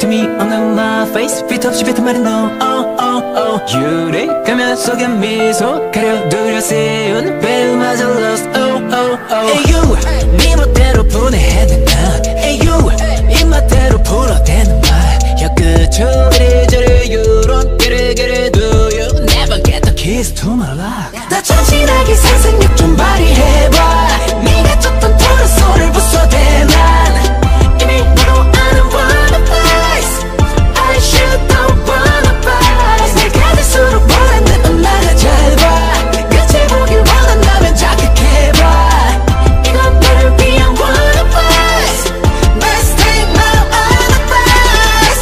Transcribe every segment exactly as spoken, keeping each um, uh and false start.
힘이 없는 my face fit 없이 뱉은 말은 no oh oh oh 유리 가면 속에 미소 가려 두려 세운 배우마저 lost oh oh oh 에휴 네 멋대로 분해해도 난 에휴 입맛대로 불어대는 말 혀끝으로 이리저리 you don't get it get it do you never get the keys to my life 나 참신하게 상상력 좀 발휘해봐 네가 쳤던 토론 소를 부숴대 난 이미 너도 아는 wanna place I should don't wanna place 내가 될수록 원하는 엄마가 짧아 끝을 보길 원한다면 자극해봐 이건 너를 위한 wanna place Let's take my other place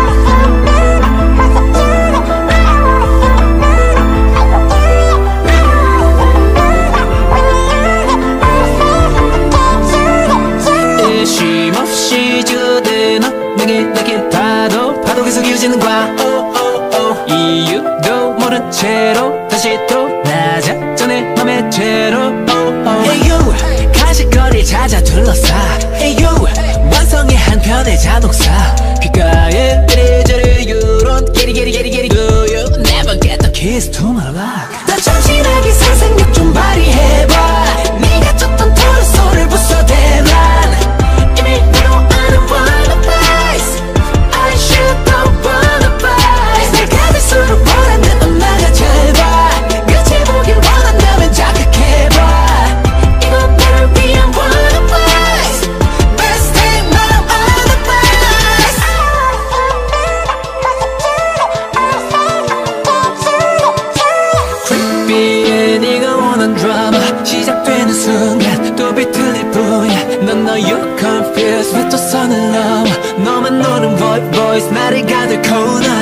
쉼없이 주대 너 내게 내게 파도 파도 계속 이어지는 거야 oh, oh, oh. 이유도 모른 채로 다시 또 낮아 전에 맘의 채로 oh, oh. Hey you 간식거리 찾아 둘러싸 Hey you 완성의 한편의 자동차 귓가에 이리저리 you don't get it get it get it get it do you never get the keys to my life 나 참신하게 상상력 좀 발휘해봐 네가 쳤던 토론 소를 부숴대 난 이미 너도 아는 wanna place I should don't wanna place 내가 될수록 원하는 엄마가 짧아 끝을 보길 원한다면 자극해봐 이건 너를 위한 wanna place Let's take my other place Creepy해 네가 원한 드라마 시작되는 순간 또 비틀릴 뿐이야 넌 너 you confused 왜 또 선을 넘어 너만 노는 voice voice 나를 가득 코너